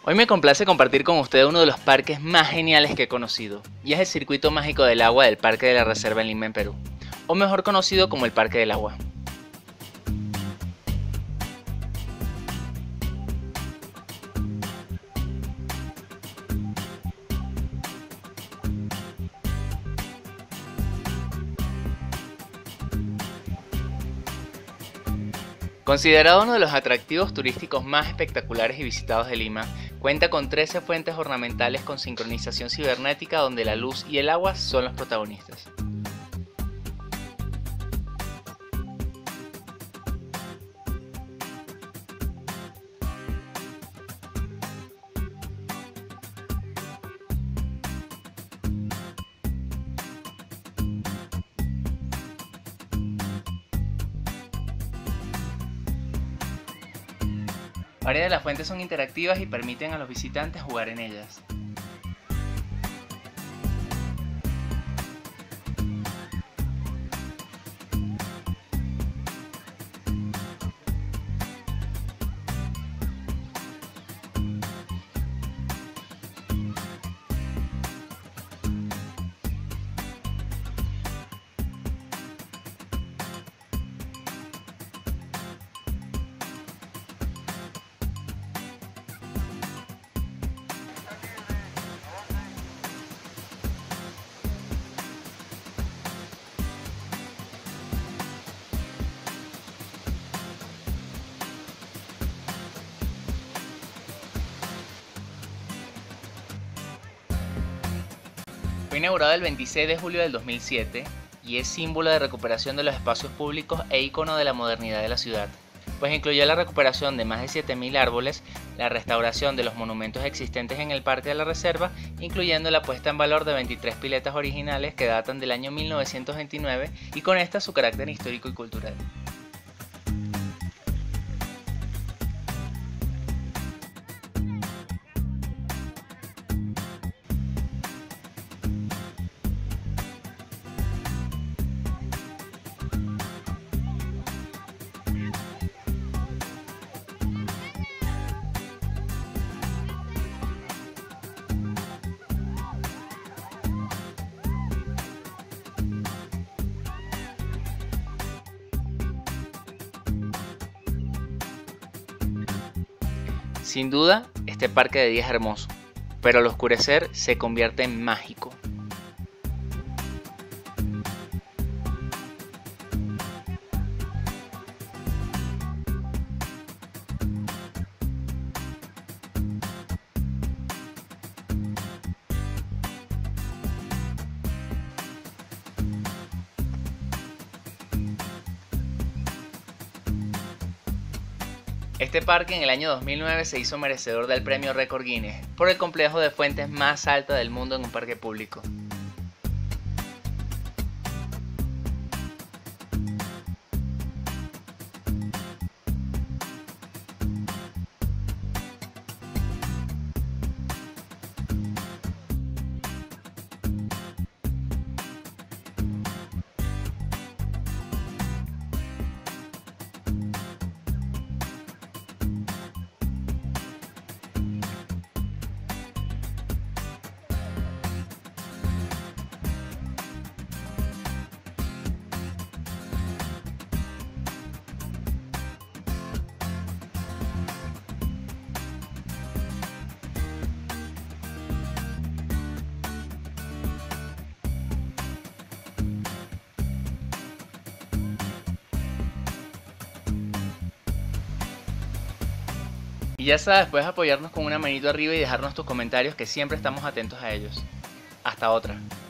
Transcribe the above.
Hoy me complace compartir con ustedes uno de los parques más geniales que he conocido, y es el Circuito Mágico del Agua del Parque de la Reserva en Lima, en Perú, o mejor conocido como el Parque del Agua. Considerado uno de los atractivos turísticos más espectaculares y visitados de Lima, cuenta con 13 fuentes ornamentales con sincronización cibernética donde la luz y el agua son los protagonistas. Varias de las fuentes son interactivas y permiten a los visitantes jugar en ellas. Fue inaugurado el 26 de julio del 2007 y es símbolo de recuperación de los espacios públicos e icono de la modernidad de la ciudad, pues incluyó la recuperación de más de 7.000 árboles, la restauración de los monumentos existentes en el Parque de la Reserva, incluyendo la puesta en valor de 23 piletas originales que datan del año 1929 y con esta su carácter histórico y cultural. Sin duda, este parque de día es hermoso, pero al oscurecer se convierte en mágico. Este parque en el año 2009 se hizo merecedor del premio Récord Guinness por el complejo de fuentes más alto del mundo en un parque público. Y ya sabes, puedes apoyarnos con una manito arriba y dejarnos tus comentarios que siempre estamos atentos a ellos. Hasta otra.